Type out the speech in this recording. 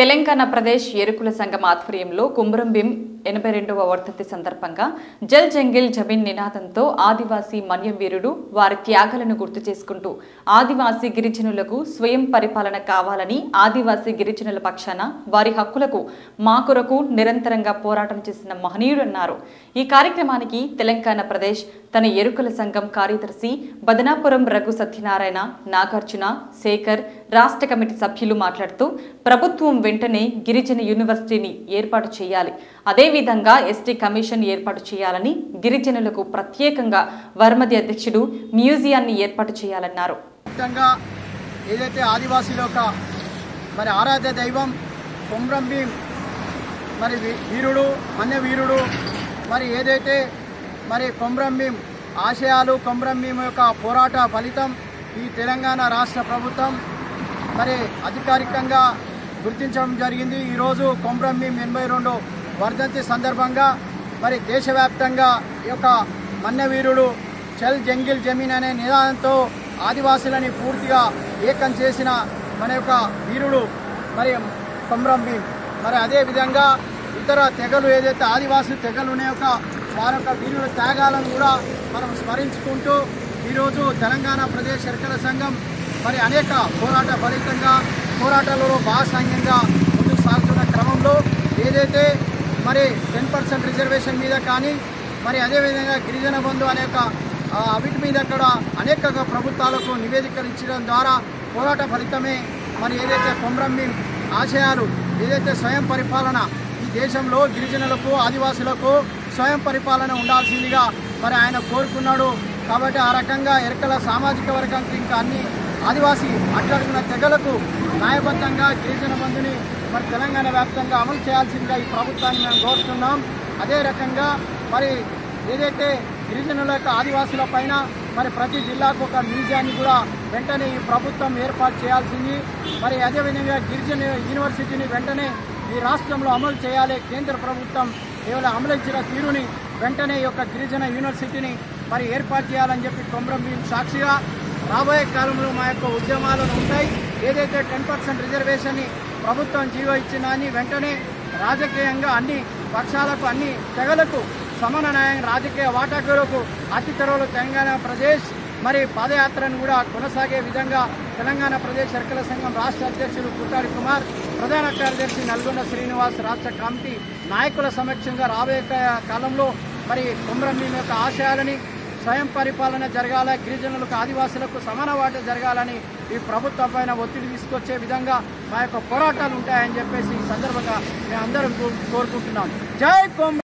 తెలంగాణ ప్రదేశ్ ఎరుకుల సంఘం ఆధ్వర్యంలో కుమ్రం భీం 82వ వర్ధంతి సందర్భంగా జల్ జంగిల్ జమీన్ నినాదంతో ఆదివాసీ మన్యం వీరుడు వారి త్యాగాలను గుర్తు చేసుకుంటూ ఆదివాసీ గిరిజనులకు స్వయం పరిపాలన కావాలని ఆదివాసీ గిరిజనుల పక్షాన వారి హక్కులకు మా కొరకు నిరంతరంగా పోరాటం చేసిన మహనీయుడు అన్నారు। ఈ కార్యక్రమానికి తెలంగాణ ప్రదేశ్ తన ఎరుకుల సంఘం కార్యదర్శి బదనాపురం రఘు సత్యనారాయణ, నాగార్జున, శేఖర్ రాష్ట్ర కమిటీ సభ్యులు మాట్లాడుతూ ప్రభుత్వం వెంటనే గిరిజన యూనివర్సిటీని ఏర్పాటు చేయాలి, అదేవిధంగా ఎస్టీ కమిషన్ ఏర్పాటు చేయాలని, గిరిజనులకు ప్రత్యేకంగా వర్మది అధ్యక్షుడు మ్యూజియాన్ని ఏర్పాటు చేయాలన్నారు। ఏదైతే ఆదివాసీల మరి ఆరాధ్య దైవం కుమ్రం భీం మరి వీరుడు మన్య వీరుడు మరి ఏదైతే మరి కుమ్రం భీం ఆశయాలు కుమ్రం భీం యొక్క పోరాట ఫలితం ఈ తెలంగాణ రాష్ట్ర ప్రభుత్వం మరి అధికారికంగా గుర్తించడం జరిగింది। ఈరోజు కుమ్రం భీం 82 వర్ధంతి సందర్భంగా మరి దేశవ్యాప్తంగా ఈ యొక్క మన్య వీరుడు చల్ జంగిల్ జమీన్ అనే నినాదంతో ఆదివాసులని పూర్తిగా ఏకం చేసిన మన యొక్క వీరుడు మరి కుమ్రం భీం। మరి అదేవిధంగా ఇతర తెగలు ఏదైతే ఆదివాసీ తెగలు ఉన్నాయో వారి యొక్క వీరుల త్యాగాలను కూడా మనం స్మరించుకుంటూ ఈరోజు తెలంగాణ ప్రదేశ్ ఎరుకుల సంఘం మరి అనేక పోరాట ఫలితంగా పోరాటాలలో భాగస్వామ్యంగా ముందుకు సాగుతున్న క్రమంలో ఏదైతే మరి 10% రిజర్వేషన్ మీద కానీ మరి అదేవిధంగా గిరిజన బంధు అనేక వీటి మీద కూడా అనేక ప్రభుత్వాలకు నివేదికలు ఇచ్చడం ద్వారా పోరాట ఫలితమే మరి ఏదైతే కుమ్రం భీం ఆశయాలు ఏదైతే స్వయం పరిపాలన ఈ దేశంలో గిరిజనులకు ఆదివాసులకు స్వయం పరిపాలన ఉండాల్సిందిగా మరి ఆయన కోరుకున్నాడు। కాబట్టి ఆ రకంగా ఎరుకల సామాజిక వర్గానికి ఇంకా అన్ని ఆదివాసీ అట్టడుగున తెగలకు న్యాయబద్ధంగా గిరిజన బంధుని మరి తెలంగాణ వ్యాప్తంగా అమలు చేయాల్సిందిగా ఈ ప్రభుత్వాన్ని మేము కోరుతున్నాం। అదే రకంగా మరి ఏదైతే గిరిజనుల యొక్క ఆదివాసుల పైన మరి ప్రతి జిల్లాకు ఒక మ్యూజియాన్ని కూడా వెంటనే ఈ ప్రభుత్వం ఏర్పాటు చేయాల్సింది। మరి అదేవిధంగా గిరిజన యూనివర్సిటీని వెంటనే ఈ రాష్ట్రంలో అమలు చేయాలి। కేంద్ర ప్రభుత్వం కేవలం అమలు ఇచ్చిన తీరుని వెంటనే ఈ యొక్క గిరిజన యూనివర్సిటీని మరి ఏర్పాటు చేయాలని చెప్పి కుమ్రం భీం సాక్షిగా రాబోయే కాలంలో మా యొక్క ఉద్యమాలను ఉంటాయి। ఏదైతే 10% రిజర్వేషన్ని ప్రభుత్వం జీవో ఇచ్చినాన్ని వెంటనే రాజకీయంగా అన్ని పక్షాలకు అన్ని తెగలకు సమాన న్యాయం రాజకీయ వాటాకులకు అతి త్వరలో తెలంగాణ ప్రదేశ్ మరి పాదయాత్రను కూడా కొనసాగే విధంగా తెలంగాణ ప్రదేశ్ ఎరుకుల సంఘం రాష్ట్ర అధ్యక్షుడు పుట్టారి కుమార్, ప్రధాన కార్యదర్శి నల్గొండ శ్రీనివాస్ రాష్ట్ర కమిటీ నాయకుల సమక్షంగా రాబోయే కాలంలో మరి కుమ్రం భీం యొక్క ఆశయాలని స్వయం పరిపాలన జరగాల, గిరిజనులకు ఆదివాసులకు సమాన వాటా జరగాలని ఈ ప్రభుత్వం పైన ఒత్తిడి తీసుకొచ్చే విధంగా మా యొక్క పోరాటాలు ఉంటాయని చెప్పేసి ఈ సందర్భంగా మేము అందరం కోరుకుంటున్నాం। జై కుమ్రం।